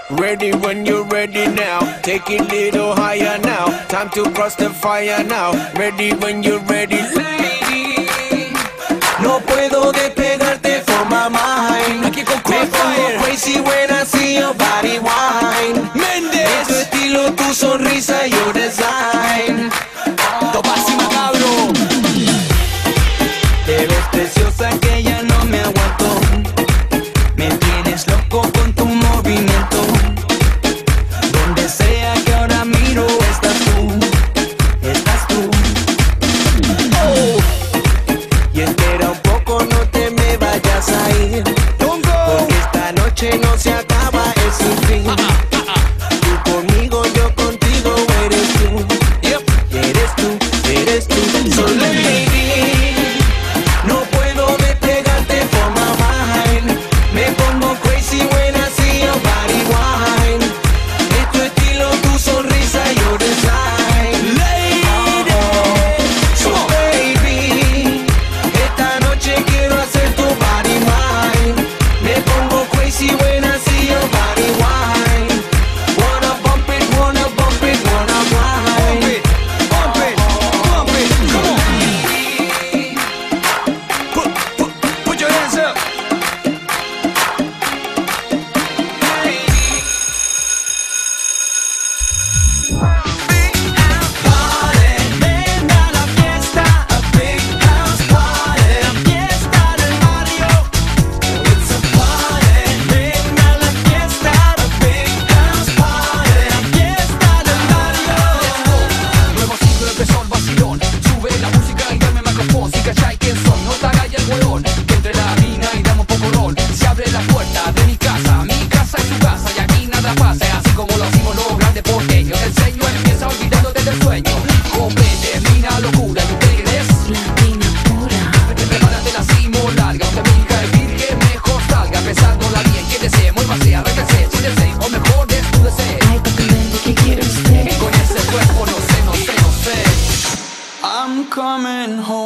Ready when you're ready now. Take it a little higher now. Time to cross the fire now. Ready when you're ready, lady. No puedo despegarte from my mind. Aquí con Me pongo Fire. crazy when I see your body wine. Méndez. Tu estilo, tu sonrisa, your design. Topaz y Macabro. Te ves preciosa que ya no me aguanto. Me tienes loco con tu movimiento. Donde sea que ahora miro, estás tú. Estás tú. Oh. Y espera un poco, no te me vayas a ir. Porque esta noche no se acaba, es sin fin. Tú conmigo, yo contigo, eres tú. Eres tú, eres tú. So lady, no puedo despegarte from my mind. Me pongo crazy when I see your body wine. Es tu estilo, tu sonrisa, your design. Lady. So baby, esta noche quiero hacer tu body mine. Me pongo crazy when I see your body wine. Wanna bump it, wanna bump it, wanna wine. Bump it, bump it, come on. Put your hands up. Ven a la fiesta, a big house party. La fiesta del barrio, it's a party. Ven a la fiesta, a big house party. La fiesta del barrio. Nuevo siglo empezó el vacilón. Sube la música y dame micrófono. Si cachai quién son, no te hagas el huelón. Que entre la mina y damos poco rol. Se abre la puerta de mi casa es su casa. Y aquí nada pasa, es así como lo hacemos los grandes porteños. El sueño empieza olvidándote del sueño. Comprende, mina locura, ¿y usted eres? Latina pura. Prepárate la cimo larga. Usted mi hija es virgen, mejor salga. Pensándola bien, que desee, muévase, arréglese. Si desee, o mejor desnúdese. Ay, papi, vende, ¿qué quiere usted? Con ese cuerpo no sé, no sé, no sé. I'm coming home.